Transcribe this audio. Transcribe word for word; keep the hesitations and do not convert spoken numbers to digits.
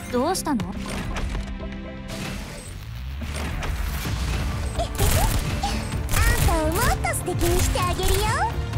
どうしたの？ あんたをもっと素敵にしてあげるよ。